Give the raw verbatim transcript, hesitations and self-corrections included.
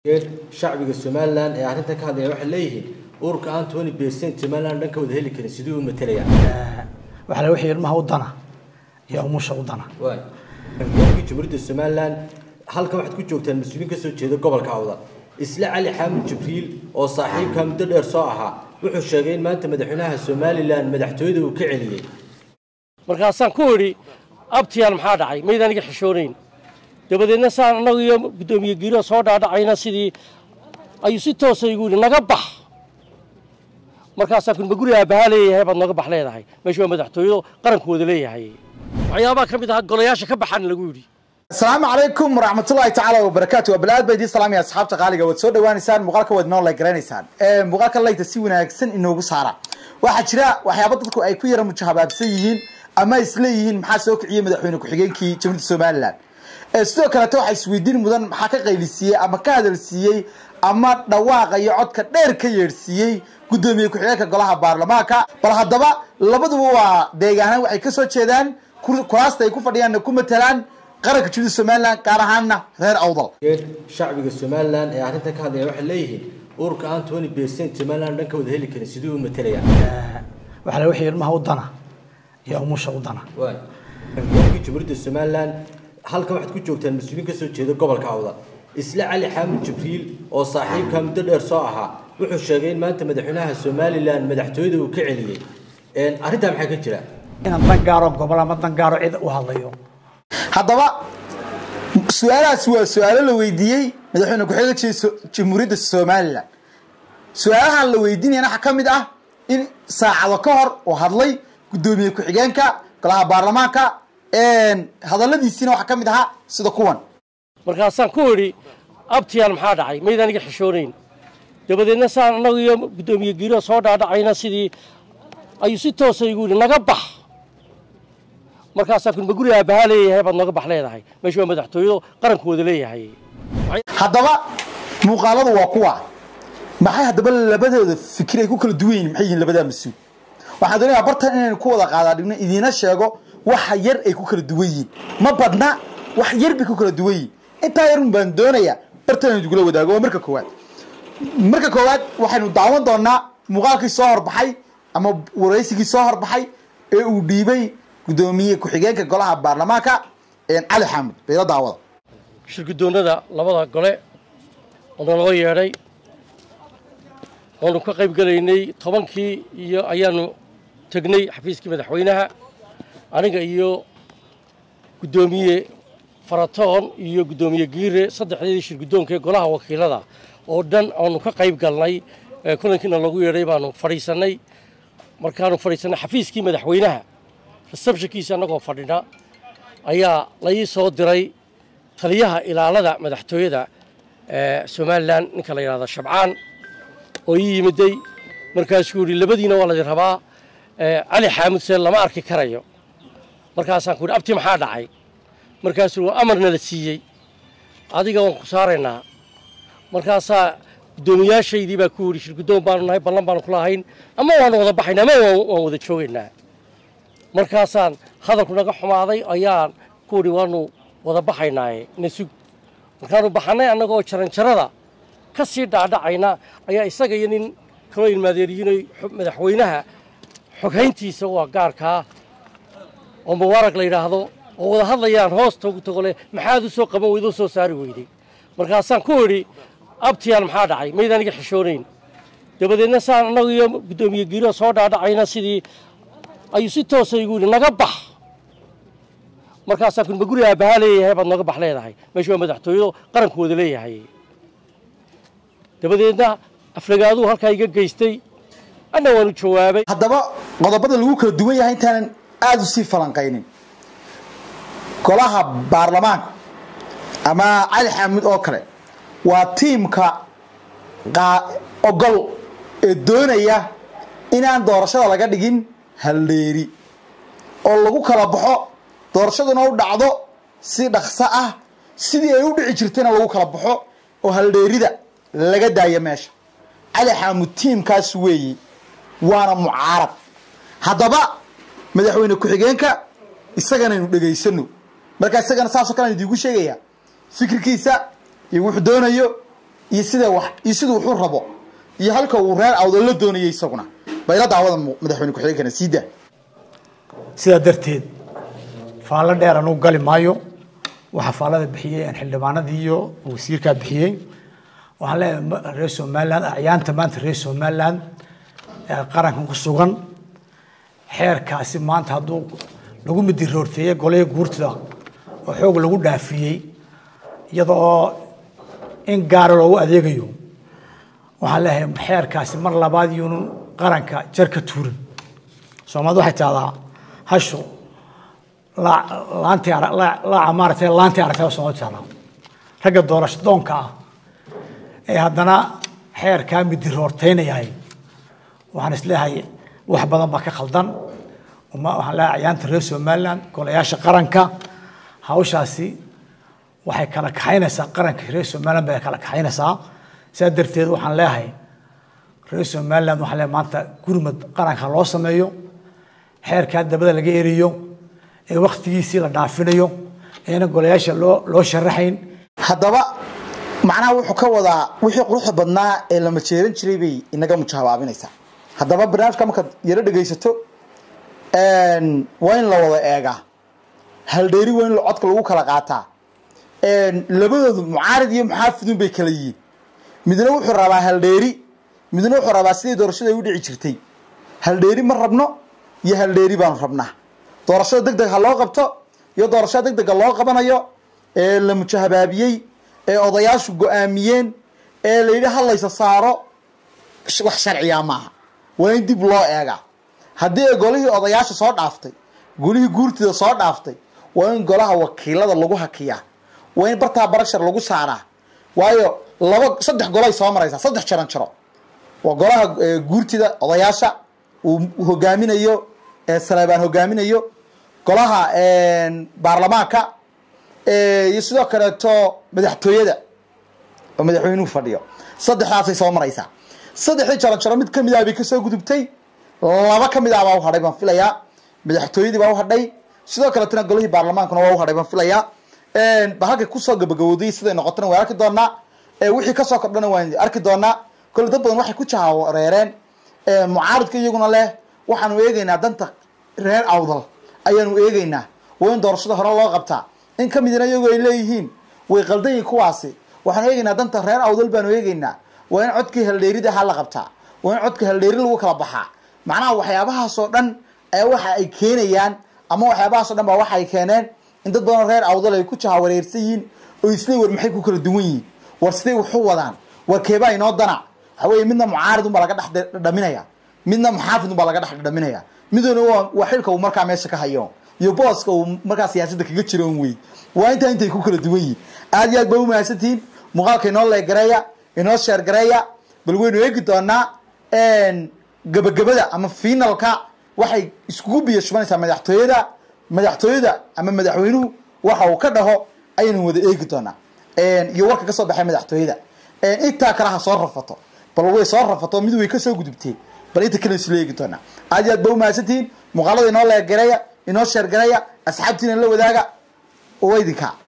شعبي السومالان ee arinta ka hadlaya waxa leeyahay urka aan twenty percent Somaliland dhanka wada heli karin sidii uu matalaya waxa la wixii ilmaha wadana iyo umusha wadana way markii jumhuriyadda Somaliland halka waxaad ku joogtaan mas'uuliin ka soo jeeda gobolka Awdal isla Cali Xaamud Jibriil oo saaxiibka muddo dheer soo ahaa wuxuu sheegay in maanta madaxweynaha Somaliland madaxtooyada uu ka celiyay markaasaan ku yiri abtiyaan maxaa dhacay meedan iga xishoonayn dabadeedna saan anagu iyo gudoomiye giiro soo dhaadhacayna sidii ay si toos ah igu naga bax markaasaan kun guriga baaleeyahay baad naga bax leedahay meesha madaxtooyada qarankooda leeyahay waxyaabo ka mid ah golayaasha ka baxan lagu yiri السلام عليكم ورحمة الله تعالى وبركاته وبلاد بيدي سلام يا أصحاب تقاليق وتسود دوانيسان مقالك ودنون لا جرانيسان مقالك الله يتسوينا أحسن إنه بصارة واحد شراء وحيابطكوا أي كويرة متشابه بسيين أما يسليين محاسوك عيه مدحوينك وحقين كي جمهورية السومالان sidoo kale waxa isweydiin mudan maxaa ka qaylisiyay ama ka hadalsiiyay ama dhawaaqa iyo codka dheer ka yeersiiyay gudoomiye ku xigeenka golaha baarlamaanka bal hadaba labaduba waa deegaanada waxay ka soo jeedaan kuraasta ay ku fadhiyaan ku matalaan qaranka jumhuriyadda Somaliland gaar ahaanna reer Awdal shacbiga Somaliland ee arinta ka hadlaya waxa leeyahay urka aan twenty percent Somaliland dhanka wada heli karin sidii uu matalaya waxa la wixii ilmaha wadana iyo umusha wadana way markii jumhuriyadda Somaliland halka waxaad ku joogtaan mas'uuliin ka soo jeeda gobolka Awdal isla Cali Xaamud Jibriil oo saaxiibka muddo dheer soo ahaa wuxuu sheegay in maanta madaxweynaha Somaliland madaxtooyada uu ka celiyay een arinta maxay ka jira in dan gaaro gobol ama dan gaaro cid u hadlayo hadaba su'aalahaas waa su'aalo la weydiiyay madaxweyne ku xigeenka Jamhuuriyadda Somaliland su'aalaha la weydiinayna waxa kamid ah in saacado ka hor oo hadlay gudoomiye ku xigeenka golaha baarlamaanka een hadaladiisina waxa kamid aha sida kuwan markaasaan ku yiri abtiyaan maxaa dhacay meedan iga xishoonayn dabadeedna saan anagu iyo gudoomiye giiro soo dhaadhacayna sidii ay si toos ah igu naga bax markaasaan kun guriga baaleeyahay baad naga bax leedahay meesha madaxtooyada qarankooda leeyahay hadaba muuqaaladu waa kuwa maxay hadaba labadooda fikir ay ku kala duwan yihiin maxay yihiin labada mas'uul waxa doonayaa bartan inaan ku wada qaadadhigno idiina sheego waxa yar ay ku kala duwan yihiin ma badna wax yar bi ku kala duwan yihiin inta yar baan doonaya bartan inuu gula wadaago marka koowaad marka koowaad waxaanu daawan doonaa muuqaalkii soo horbaxay ama wareysigii soo horbaxay ee uu dhiibay gudoomiye ku xigeenka golaha baarlamaanka ee Cali Xaamud beela daawada shirgudoonada labada gole oo loo yeeray oo ka qayb galaynay tobankii iyo ayaanu tagnay xafiiskii madaxweynaha aniga iyo gudoomiye faratoon iyo gudoomiye giire saddexdii shirgudoonka golaha wakiilada oo dhan aanu ka qayb galnay kulankiina lagu yeeray baanu fariisanay markaanu fariisanay xafiiskii madaxweynaha receptionkiisa anagoo fadhina ayaa la ii soo diray taliyaha ilaalada madaxtooyada ee Somaliland ninka la yiraahdo Shabcaan oo ii yimiday markaas uu yiri labadiina waa la rabaa Cali Xaamud see lama arki karayo markaasaan ku abti maxaa dhacay markaas uu amarna la siiyay adiga waan ku saareynaa markaasaa gudoomiyaashaydii baa ku yiri shirgudoon baan nahay ballan baan ku lahayn ama waan wada baxaynaa ama waan wada joogaynaa markaasaan hadalku naga xumaaday ayaan ku yiri waanu wada baxaynaa nasug markaanu baxanay annagoo jaranjarada ka sii dhaadhacayna ayaa isaga iyo nin kala ilmaadeeriyiinay madaxweynaha xoghayntiisa waa gaarka oo mubarak la yiraahdo oo wada hadlayaan hoosta ugu tagole maxaad u soo qaban weydo soo saari weyday markaasaan ku yiri abtiyaan maxaa dhacay meedan iga xishoonayn dabadeedna saan anagu iyo gudoomiye giiro soo dhaadhacayna sidii ay si toos ah igu naga bax markaasaan kun guriga baaleeyahay baad naga bax leedahay meesha madaxtooyada qarankooda leeyahay dabadeedna aflagaadu halka iga geystay ana waanu jawaabay hadaba qodobada lagu kala duwan yahay intaan aad u sii falanqaynin golaha baarlamaanka ama Cali Xaamud oo kale waa tiimka ogol ee doonaya inaan doorashada laga dhigin halleeri oo lagu kala baxo doorashaduna u dhacdo si dhaqso ah sidii ay u dhici jirtayna lagu kala baxo oo halleerida laga daayo meesha Cali Xaamud tiimkaas weeyii waana mucaarad hadaba madaxweyne ku xigeenka isagana inuu dhageysano marka isagana saasoo kale idigu sheegaya fikirkiisa iyo wuxuu doonayo iyo sida wax iyo sida wuxuu rabo iyo halka uu reer awdal la doonayay isaguna bayla daawada madaxweyne ku-xigeenka siida sida darteed faala dheer anu gali maayo waxa faalada bixiyay aan xildhibaanadii iyo wasiirka bixiyay waxaan leeyahay reer Somaliland ayaanta maanta reer Somaliland qarankan ku sugan xeerkaasi maanta haduu lagu mid roorteeyay golay guurtida oo xoog lagu dhaafiyay iyadoo in gaar loogu adeegayo waxaan leeyahay xeerkaasi mar labaad yuun qaranka jarka tuurin Soomaalidu waxay taadaa hasho la laanti la la amaartay laanti aragtay soo taala raga doorasho doonka ah ee haddana xeerka mid roorteynayay waxaan isleeyahay wax badan ba ka khaldan uma waxaan la ayaanta reer Somaliland golayaasha qaranka hawshaasi waxay kala kaxaynaysaa qaranka reer Somaliland bay kala kaxaynaysaa sidaa darteed waxaan leeyahay reer Somaliland waxaa leeyahay maanta gurmad qaranka loo sameeyo xeerka dabada laga eriyo ee waqtigiisii la dhaafinayo ee golayaasha loo loo sharaxayn haddaba macnaha wuxuu ka wadaa wixii quruxda badnaa ee la majeeran jiray bay inaga mujahabaabinaysa haddaba barnaamijka marka yara dhageysato een waa in la wada eega hal dheeri waa in la codka lagu kala qaataa een labadoodu mucaarid iyo muxaafidun bay kala yihiin midna wuxuu rabaa hal dheeri midna wuxuu rabaa sidii doorashada u dhici jirtay hal dheeri ma rabno iyo hal dheeri baan rabnaa doorashada degdeg ha loo qabto iyo doorashada degdeg loo qabanayo ee la mujahabaabiyay ee odayaashu go'aamiyeen ee la yiri halaysa saaro wax sharciya ma waa in dib loo eega hadii golihii odayaasha soo dhaaftay golihii guurtida soo dhaaftay waa in golaha wakiilada lagu hakiyaa waa in barta barashar lagu saaraa waayo laba saddex golay soo maraysa saddex jaran jaro waa golaha guurtida odayaasha uu hogaaminayo ee Saleebaan hogaaminayo golaha een baarlamaanka ee iyo sidoo kale to madaxtooyada oo madaxweynuhu fadhiyo saddexdaas ay soo maraysa saddexdii jaran jaro mid kamid ah bay ka soo gudubtay laba kamid ah baa u hadhay baan filayaa madaxtooyadii baa u hadhay sidoo kale tan golihii baarlamaankuna waa u hadhay baan filayaa een bahalka ku soo gabagabowday sida noqotana waa arki doonaa ee wixii ka soo kordhana waan arki doonaa kul dad badan waxay ku jaawareereen ee mucaaridka iyaguna leh waxaanu eegaynaa danta reer awdal ayaanu eegaynaa waa in doorashada hore loo qabtaa in kamidina iyagu ay leeyihiin way qaldan kuwaasi waxaan eegaynaa danta reer awdal baanu eegaynaa waa in codkii haldheerida ha la qabtaa waa in codkii haldheeri lagu kala baxaa macnaha waxyaabahaas oo dhan ay waxa ay keenayaan ama waxyaabahaas oo dhan ba waxa ay keeneen in dad badan reer awdal ay ku jaawareersan yihiin oo isla war maxay ku kala duwan yihiin war sidee wuxuu wadaan war keebaa inoo dana haween midna mucaarid uma laga dhex dhaminaya midna muxaafid uma laga dhex dhaminaya midna waa xilka uu markaa meesha ka hayo iyo booska uu markaa siyaasadda kaga jiro way waa inta intay ku kala duwan yihiin aad iyo aad baa u mahadsantiin muuqaalka inoo la gareeya inoo share gareeya bal weynu eegi doonaa een gabagabada ama finalka waxay iskugu biyo shubanaysaa madaxtooyada madaxtooyada ama madaxweynuhu waxa uu ka dhaho aynu wada eegi doonaa een iyo warka ka soo baxay madaxtooyada een inta kala ha soo rafato bal way soo rafato mid way ka soo gudubtay bal inta kale isla eegi doonaa aad iyo aad baa u mahadsantiin muuqaalada inoo la gareeya inoo share gareeya asxaabtiina la wadaaga oo idinka